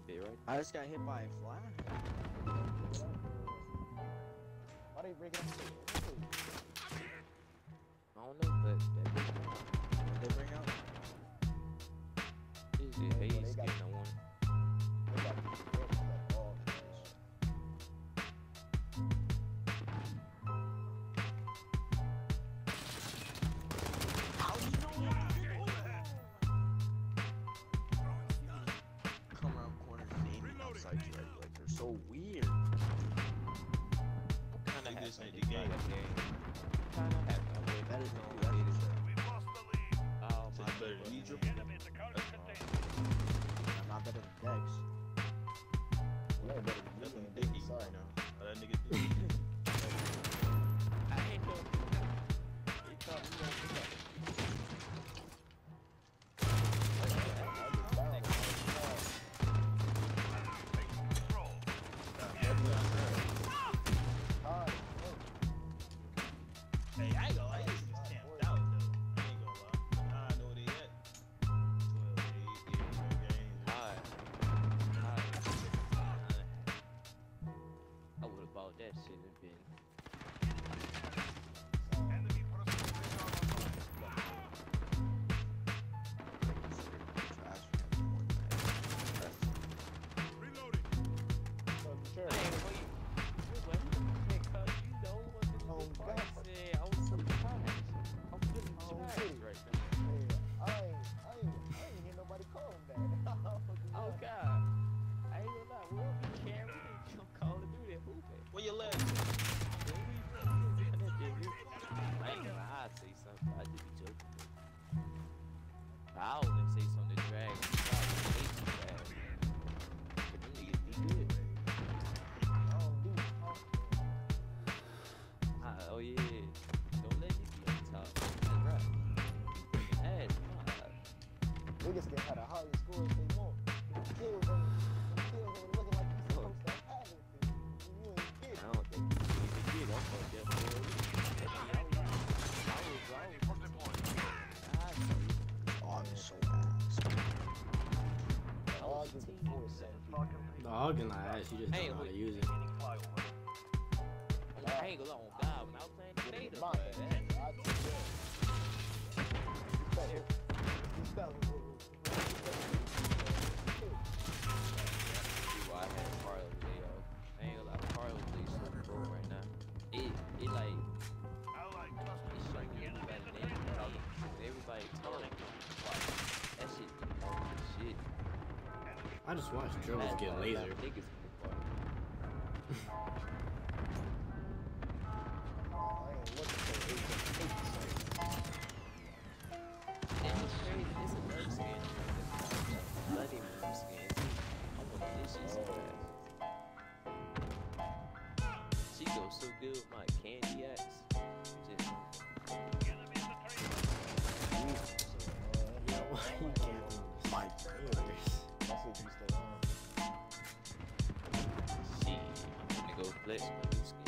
bit, right? I just got hit by a flash. Why they breaking up? I don't know, but that big one. What they bring out? Is it haze skin? I want. They got these bricks like all fresh. How do you know that? Come around corners and aiming outside you, like they're so weird. Kinda have This some ain't the game. Kinda have my way. That is no Oh It's my better than god. Egypt. I'm not better than Dex. You ain't better than That's me, some man. dicky Sorry. right now. Oh, that nigga dicky. I ain't know. He thought we were gonna Hey, I ain't gonna lie, this nigga's camped out though. I ain't gonna lie. But now I know where they at. 12, 8, yeah, no games. Alright. I would've bought that shit and been. Sure. Hey, wait. You the only one that Oh, was God. I was surprised. I'm feeling Oh, surprised shit. right now. Hey, I ain't hear nobody call him that. Oh god. I ain't gonna lie, we'll be carrying some Call of Duty hooping. Where your legs? I ain't gonna lie, I'd say something. I just be joking. I only say something to drag. But them niggas be good. Oh yeah. Don't let me be on top. That's right. Freaking ass. Niggas can have the highest scores they want. The kills ain't looking like you supposed to have it. You ain't get I it. don't think you should even get up on that boy. Oh, I'm so ass. All the force. Dog and I ass, you just Hey, don't know how to wait. use it. I ain't gonna lie on God, when I was playing the beta, My bro, bad. that- I took that. You spell it. see why I had Carlos play off. I ain't gonna lie, Carlos play so pro right now. It like, it's showing everybody name talking. Everybody talking. That shit be shit. I just watched dribbles get lasered. Niggas in the bar. I ain't looking for 8. And it's crazy, it's a nerd skin. Bloody move skin. I want this shit so fast. She goes so good with my candy axe. Just, Yo, why you can't My fingers? That's what you stay on. shit, I'm gonna go flex my new skin.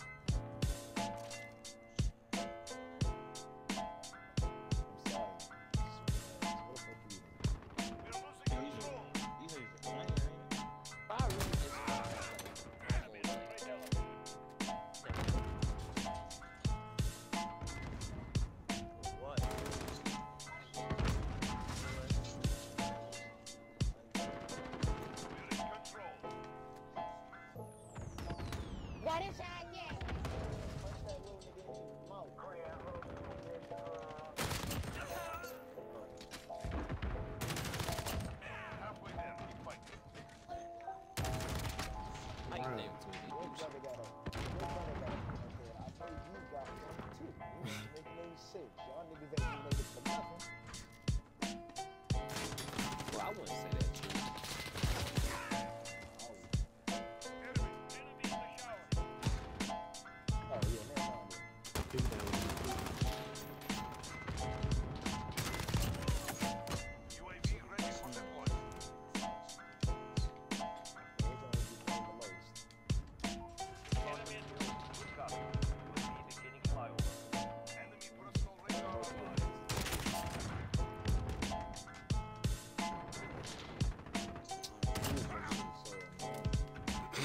I'm sorry. What the fuck you These niggas are playing, ain't it? I really just What? What is that again? punch that little nigga in his mouth? I can name Your two brother got a okay, I know you got one too. You ain't making any sense. Y'all niggas ain't made it for nothing. Well, I wouldn't say that. Oh yeah, never mind. Do that one.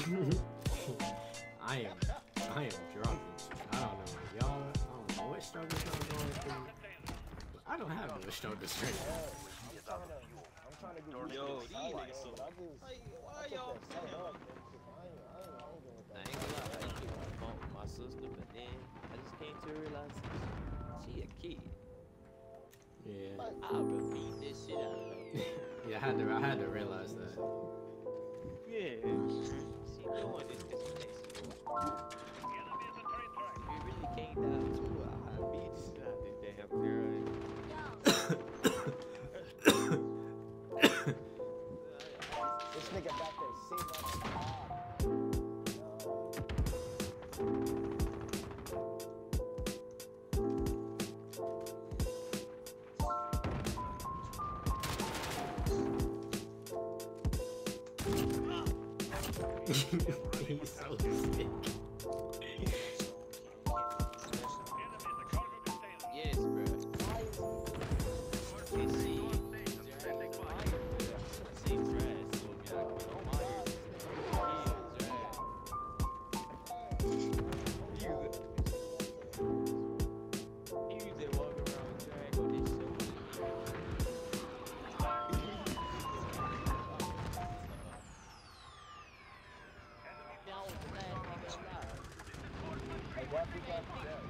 I am drunk. I don't know. Y'all, I don't know what struggles y'all going through. But I don't have no struggles right now. I'm trying to get Yo, these niggas so. Why y'all? I ain't gonna lie, I used to be on the phone with my sister, but then I just came to realize she a kid. Yeah. I'll repeat this shit out of her. Yeah, I had to realize that. Yeah. She doing this because she thinks she knows. It really came down to it. I'll beat this shit out of this damn girl. This nigga back there sitting on the top. He's so sick. Yes, bro. Hey, why people have to